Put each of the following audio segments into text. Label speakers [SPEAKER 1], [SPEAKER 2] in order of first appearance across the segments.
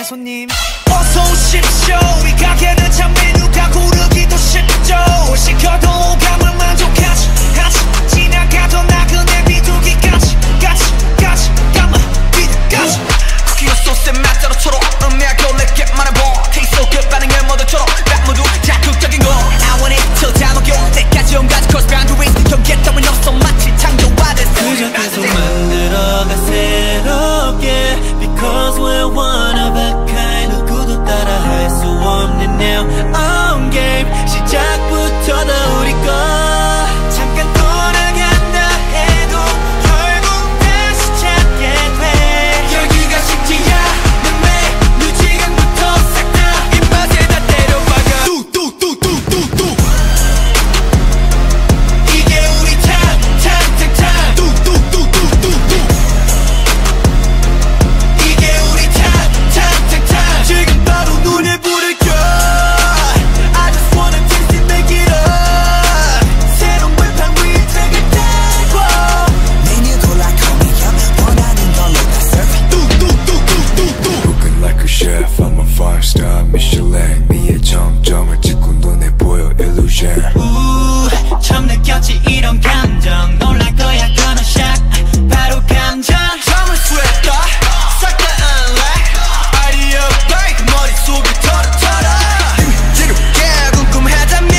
[SPEAKER 1] 손님 어서 오십시오. 이 가게는 참 메뉴가 고르기도 쉽죠. 시켜도 오감을 만족하지 지나가던 나그네 비둘기까지 까지 까만 비둘까지 쿠키와 소스의 맛 따로처럼 음미하고 내게 말해봐. Taste so good 반응을 모두처럼 딱 모두 자극적인 거 I want it till 다 녹여 때까지 온갖 cross boundaries 경계 따윈 없어 마치 창조받은
[SPEAKER 2] 그저 계속 만들어가 새롭게 Because we're one of a kind 누구도 따라 할 수 없는 now on game 시작부터 다 우리 거 잠깐 돌아간다 해도 결국 다시 찾게 돼 여기가 식지야 내 메뉴 지금부터 싹 다 입맛에 다 때려박아 뚝뚝뚝뚝뚝뚝 이게 우리 탑탑탑탑 뚝뚝뚝뚝뚝뚝 이게 우리 탑탑탑탑 지금 바로 눈에 불을 켜 I just wanna taste it, make it up 새로운 판 위에 책을 달고 메뉴 골라 call me up 원하는 걸로 다 serve 뚝뚝뚝뚝뚝뚝
[SPEAKER 3] Cooking like a chef, I'm a 5-star Michelin 미의 점점을 찍고 눈에 보여 illusion
[SPEAKER 2] 처음 느꼈지 이런 감정 놀랄 거야 gonna shock 바로 감정 처음을 스웨터 싹 다 unlock 아이디어 break 머릿속을 털어 지겹게 궁금하다면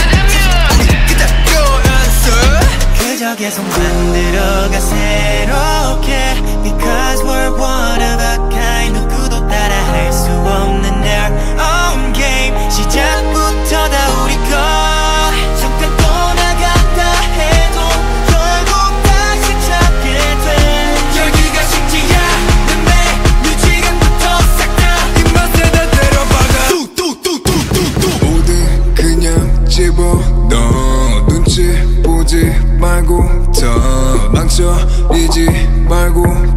[SPEAKER 2] 그대로 answer 그저 계속 만들어가 새롭게 Because we're one of a kind 누구도 따라 할 수 없는 our own game 시작부터 다 우리 거 잠깐 떠나간다 해도 결국 다시 찾게 돼 여기가 식지야 내 메뉴 지금부터 싹 다 입맛에 다 때려박아 뚝뚝뚝뚝뚝뚝
[SPEAKER 3] 뭐든 그냥 집어넣어 눈치 보지 말고 더 망설이지 말고